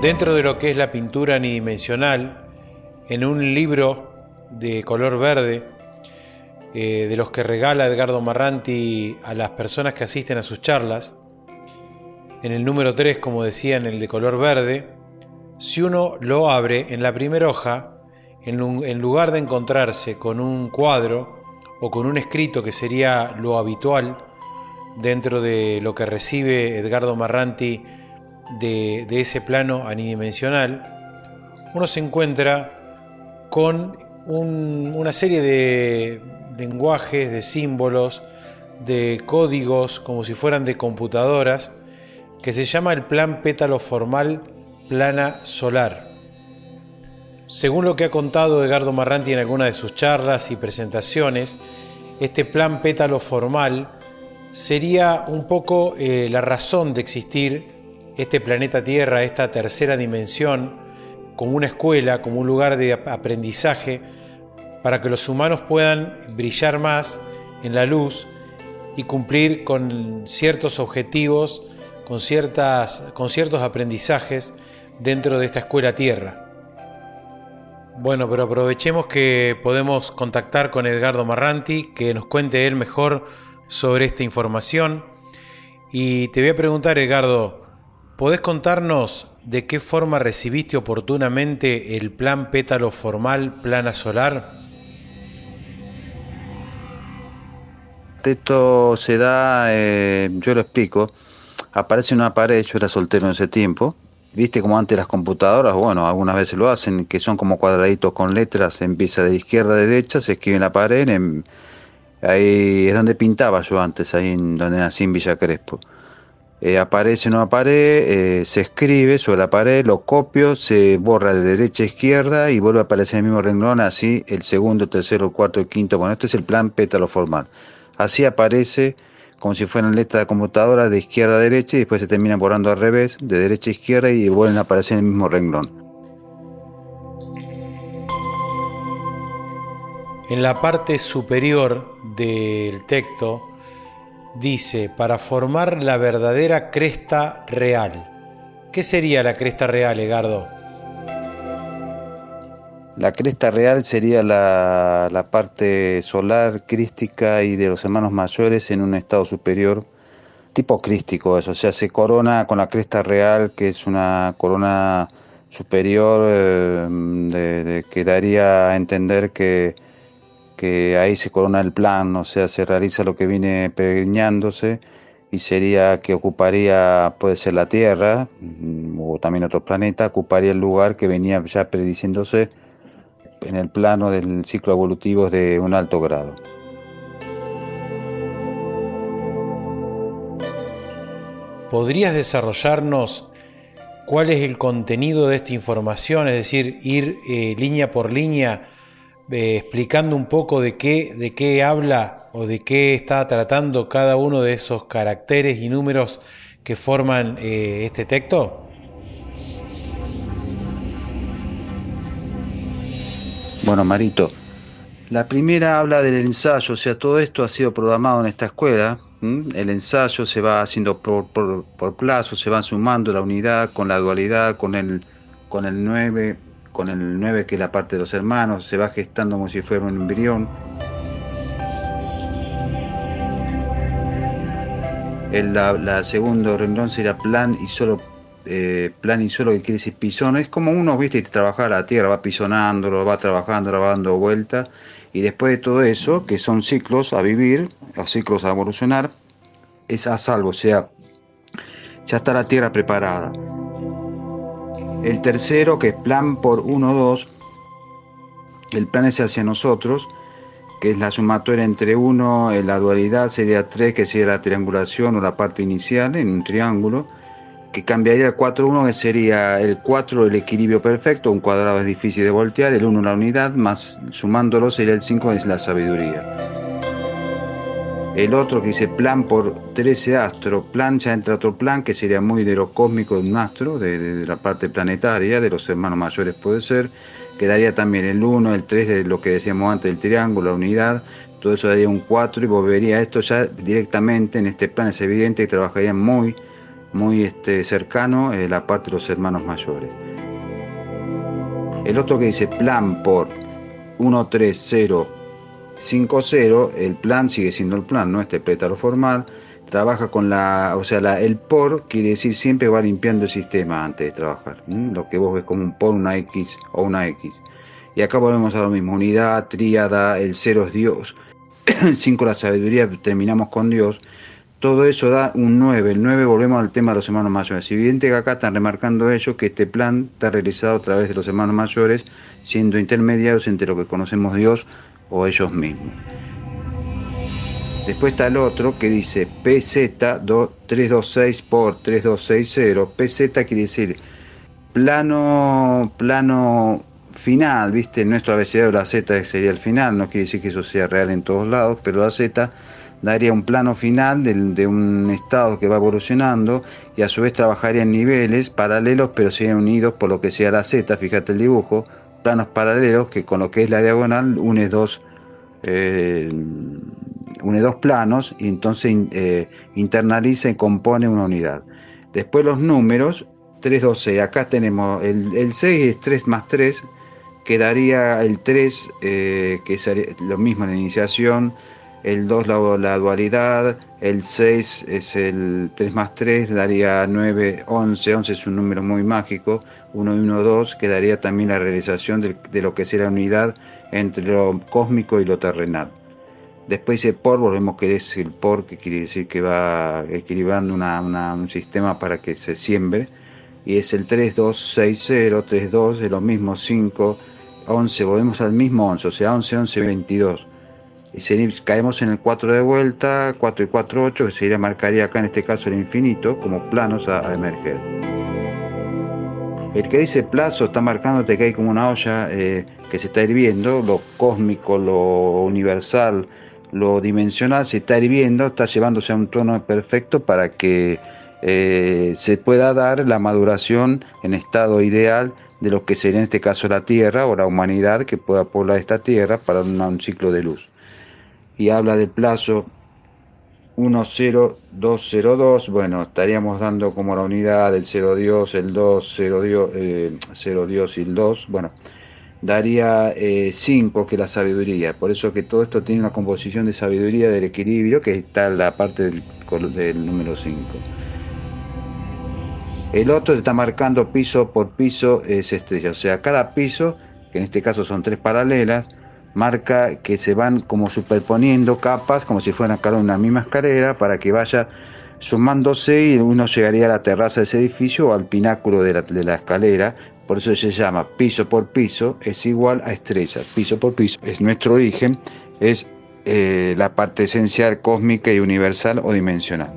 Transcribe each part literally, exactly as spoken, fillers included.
Dentro de lo que es la pintura anidimensional, en un libro de color verde, eh, de los que regala Edgardo Marranti a las personas que asisten a sus charlas, en el número tres, como decía, en el de color verde, si uno lo abre en la primera hoja, en, un, en lugar de encontrarse con un cuadro o con un escrito, que sería lo habitual dentro de lo que recibe Edgardo Marranti de, de ese plano anidimensional, uno se encuentra con un, una serie de lenguajes, de símbolos, de códigos, como si fueran de computadoras, que se llama el plan pétalo formal plana solar. Según lo que ha contado Edgardo Marranti en alguna de sus charlas y presentaciones, este plan pétalo formal sería un poco eh, la razón de existir este planeta Tierra, esta tercera dimensión, como una escuela, como un lugar de aprendizaje para que los humanos puedan brillar más en la luz y cumplir con ciertos objetivos, con, ciertas, con ciertos aprendizajes dentro de esta escuela Tierra. Bueno, pero aprovechemos que podemos contactar con Edgardo Marranti, que nos cuente él mejor sobre esta información. Y te voy a preguntar, Edgardo, ¿podés contarnos de qué forma recibiste oportunamente el plan pétalo formal plana solar? Esto se da, eh, yo lo explico, aparece una pared, yo era soltero en ese tiempo, viste como antes las computadoras, bueno, algunas veces lo hacen, que son como cuadraditos con letras, empieza de izquierda a derecha, se escribe en la pared, en, ahí es donde pintaba yo antes, ahí en donde nací en Villa Crespo. Eh, aparece una pared, eh, se escribe sobre la pared, lo copio, se borra de derecha a izquierda y vuelve a aparecer el mismo renglón, así el segundo, tercero, cuarto y quinto. Bueno, este es el plan pétalo formal. Así aparece como si fueran letras de computadora de izquierda a derecha y después se termina borrando al revés, de derecha a izquierda y vuelven a aparecer en el mismo renglón. En la parte superior del texto dice, para formar la verdadera cresta real. ¿Qué sería la cresta real, Edgardo? La cresta real sería la, la parte solar, crística y de los hermanos mayores en un estado superior, tipo crístico eso, o sea, se corona con la cresta real, que es una corona superior eh, de, de, que daría a entender que, que ahí se corona el plan, o sea, se realiza lo que viene peregrinándose y sería que ocuparía, puede ser la Tierra o también otro planeta, ocuparía el lugar que venía ya prediciéndose en el plano del ciclo evolutivo de un alto grado. ¿Podrías desarrollarnos cuál es el contenido de esta información? Es decir, ir eh, línea por línea eh, explicando un poco de qué, de qué habla o de qué está tratando cada uno de esos caracteres y números que forman eh, este texto. Bueno, Marito, la primera habla del ensayo, o sea, todo esto ha sido programado en esta escuela. ¿m? El ensayo se va haciendo por, por, por plazo, se va sumando la unidad con la dualidad, con el, con el nueve, con el nueve que es la parte de los hermanos, se va gestando como si fuera un embrión. El la, la segundo renglón será plan y solo Eh, plan y solo, que quiere decir pisón. Es como uno, viste, trabaja la tierra, va pisonándolo, va trabajando, va dando vuelta, y después de todo eso, que son ciclos a vivir, o ciclos a evolucionar, es a salvo, o sea, ya está la tierra preparada. El tercero, que es plan por uno, dos, el plan es hacia nosotros, que es la sumatoria entre uno, la dualidad sería tres, que sería la triangulación o la parte inicial en un triángulo, que cambiaría el cuatro uno, que sería el cuatro el equilibrio perfecto, un cuadrado es difícil de voltear, el uno la unidad, más sumándolo sería el cinco, es la sabiduría. El otro que dice plan por trece astro, plan ya entra otro plan que sería muy de lo cósmico de un astro, de, de, de la parte planetaria, de los hermanos mayores puede ser, quedaría también el uno, el tres, de lo que decíamos antes, el triángulo, la unidad, todo eso daría un cuatro y volvería a esto ya directamente en este plan, es evidente que trabajaría muy muy este, cercano eh, la parte de los hermanos mayores. El otro que dice plan por uno tres cero cinco cero, el plan sigue siendo el plan, no este pétalo formal, trabaja con la, o sea, la, el por quiere decir siempre va limpiando el sistema antes de trabajar, ¿sí? Lo que vos ves como un por, una X o una X. Y acá volvemos a lo mismo, unidad, tríada, el cero es Dios, el cinco la sabiduría, terminamos con Dios. Todo eso da un nueve. El nueve volvemos al tema de los hermanos mayores. Si evidente que acá están remarcando ellos que este plan está realizado a través de los hermanos mayores, siendo intermediarios entre lo que conocemos Dios o ellos mismos. Después está el otro que dice P Z trescientos veintiséis por treinta y dos sesenta. P Z quiere decir plano, plano final, ¿viste? Nuestro abecedario de la Z sería el final, no quiere decir que eso sea real en todos lados, pero la Z daría un plano final de, de un estado que va evolucionando y a su vez trabajaría en niveles paralelos, pero serían unidos por lo que sea la Z, fíjate el dibujo, planos paralelos que con lo que es la diagonal une dos, eh, une dos planos y entonces eh, internaliza y compone una unidad. Después los números, tres, dos, seis, acá tenemos el, el seis es tres más tres, quedaría el tres, eh, que es lo mismo en la iniciación, el dos la, la dualidad, el seis es el tres más tres, daría nueve, once, once es un número muy mágico, uno y uno, dos, que daría también la realización de, de lo que será la unidad entre lo cósmico y lo terrenal. Después dice por, volvemos que es el por, que quiere decir que va equilibrando una, una, un sistema para que se siembre, y es el tres, dos, seis, cero, tres, dos, es lo mismo, cinco, once, volvemos al mismo once, o sea, once, once, veintidós. Y sería, caemos en el cuatro de vuelta, cuatro y cuatro, ocho, que sería, marcaría acá en este caso el infinito, como planos a, a emerger. El que dice plazo está marcándote que hay como una olla eh, que se está hirviendo, lo cósmico, lo universal, lo dimensional se está hirviendo, está llevándose a un tono perfecto para que eh, se pueda dar la maduración en estado ideal de lo que sería en este caso la Tierra o la humanidad que pueda poblar esta Tierra para un, un ciclo de luz. Y habla del plazo uno cero dos cero dos, bueno, estaríamos dando como la unidad el cero Dios, el dos, cero Dios, eh, cero Dios y el dos, bueno, daría eh, cinco, que es la sabiduría. Por eso que todo esto tiene una composición de sabiduría del equilibrio, que está en la parte del, del número cinco. El otro está marcando piso por piso, es estrella, o sea, cada piso, que en este caso son tres paralelas, marca que se van como superponiendo capas, como si fueran cada una misma escalera, para que vaya sumándose y uno llegaría a la terraza de ese edificio o al pináculo de la, de la escalera. Por eso se llama piso por piso, es igual a estrella. Piso por piso es nuestro origen, es eh, la parte esencial, cósmica y universal o dimensional.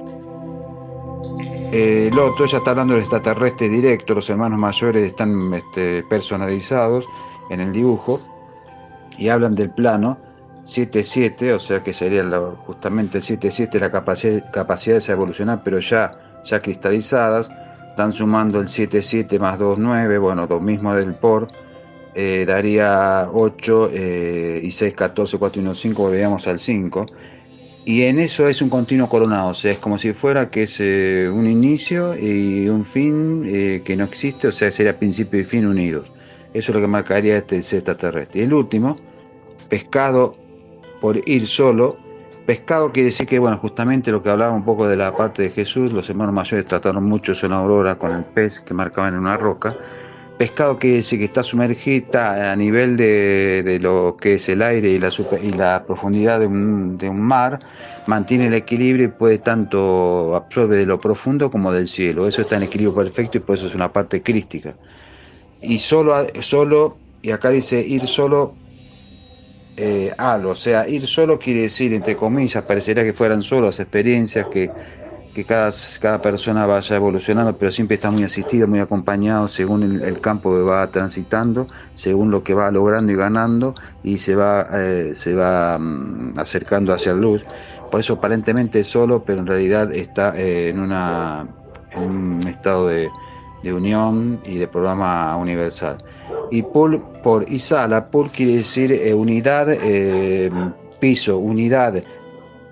Eh, el otro ya está hablando del extraterrestre directo, los hermanos mayores están este, personalizados en el dibujo. Y hablan del plano siete siete, o sea que sería la, justamente el siete siete, la capacidad, capacidades a evolucionar, pero ya, ya cristalizadas. Están sumando el siete siete más dos, nueve, bueno, lo mismo del por, eh, daría ocho, eh, y seis, catorce, cuatro y uno, cinco, volveríamos al cinco. Y en eso es un continuo coronado, o sea, es como si fuera que es eh, un inicio y un fin eh, que no existe, o sea, sería principio y fin unidos. Eso es lo que marcaría este extraterrestre. Y el último, pescado por ir solo. Pescado quiere decir que, bueno, justamente lo que hablaba un poco de la parte de Jesús, los hermanos mayores trataron mucho en la aurora con el pez que marcaban en una roca. Pescado quiere decir que está sumergida a nivel de, de lo que es el aire y la, super, y la profundidad de un, de un mar, mantiene el equilibrio y puede tanto absorbe de lo profundo como del cielo. Eso está en equilibrio perfecto y por eso es una parte crística. Y solo, solo, y acá dice ir solo eh, al, o sea, ir solo quiere decir, entre comillas, parecería que fueran solo las experiencias, que, que cada, cada persona vaya evolucionando, pero siempre está muy asistido, muy acompañado según el, el campo que va transitando, según lo que va logrando y ganando, y se va, eh, se va um, acercando hacia la luz. Por eso aparentemente es solo, pero en realidad está eh, en, una, en un estado de de unión y de programa universal. Y pool por Isala, pool quiere decir eh, unidad, eh, piso, unidad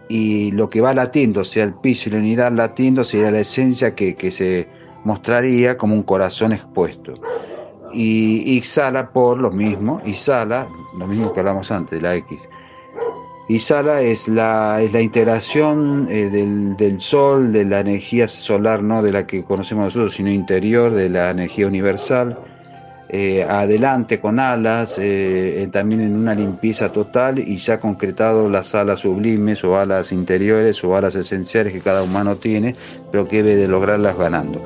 y lo que va latiendo, o sea, el piso y la unidad latiendo, sería la esencia que, que se mostraría como un corazón expuesto. Y, y Sala por lo mismo, y Sala, lo mismo que hablamos antes, la X. Y Sala es la, es la integración eh, del, del Sol, de la energía solar, no de la que conocemos nosotros, sino interior, de la energía universal, eh, adelante con alas, eh, también en una limpieza total, y ya concretado las alas sublimes o alas interiores o alas esenciales que cada humano tiene, pero que debe de lograrlas ganando.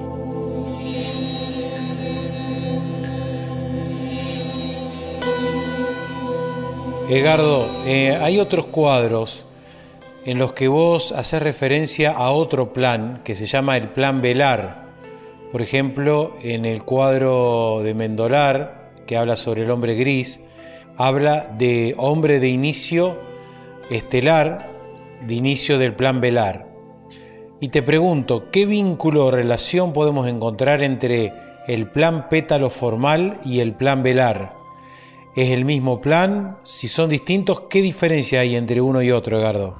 Edgardo, eh, hay otros cuadros en los que vos haces referencia a otro plan que se llama el Plan Velar. Por ejemplo, en el cuadro de Mendolar, que habla sobre el hombre gris, habla de hombre de inicio estelar, de inicio del Plan Velar. Y te pregunto, ¿qué vínculo o relación podemos encontrar entre el Plan Pétalo Formal y el Plan Velar? ¿Es el mismo plan? Si son distintos, ¿qué diferencia hay entre uno y otro, Edgardo?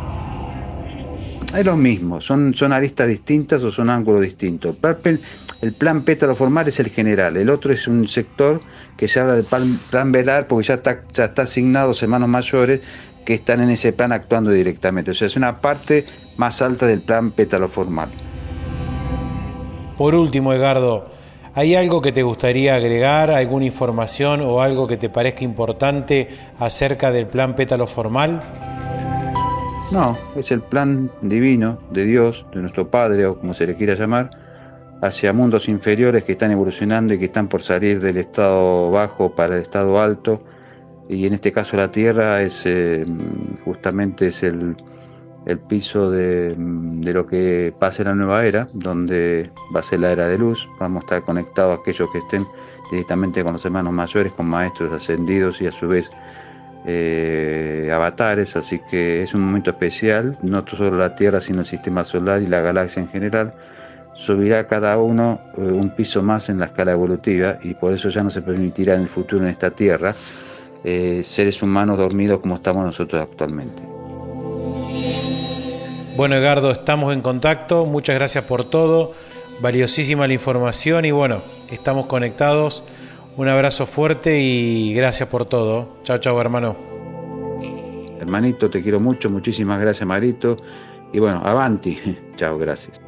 Es lo mismo, son, son aristas distintas o son ángulos distintos. El plan pétalo formal es el general, el otro es un sector que se habla del plan, plan velar porque ya está, ya está asignado a hermanos mayores que están en ese plan actuando directamente. O sea, es una parte más alta del plan pétalo formal. Por último, Edgardo, ¿hay algo que te gustaría agregar, alguna información o algo que te parezca importante acerca del plan pétalo formal? No, es el plan divino de Dios, de nuestro Padre, o como se le quiera llamar, hacia mundos inferiores que están evolucionando y que están por salir del estado bajo para el estado alto. Y en este caso la Tierra es eh, justamente es el, el piso de, de lo que pasa en la nueva era, donde va a ser la era de luz. Vamos a estar conectados a aquellos que estén directamente con los hermanos mayores, con maestros ascendidos y a su vez Eh, avatares, así que es un momento especial, no solo la Tierra sino el sistema solar y la galaxia en general. Subirá cada uno eh, un piso más en la escala evolutiva y por eso ya no se permitirá en el futuro en esta Tierra eh, seres humanos dormidos como estamos nosotros actualmente. Bueno, Edgardo, estamos en contacto, muchas gracias por todo, valiosísima la información y bueno, estamos conectados. Un abrazo fuerte y gracias por todo. Chao, chao, hermano. Hermanito, te quiero mucho, muchísimas gracias, Marito. Y bueno, avanti. Chao, gracias.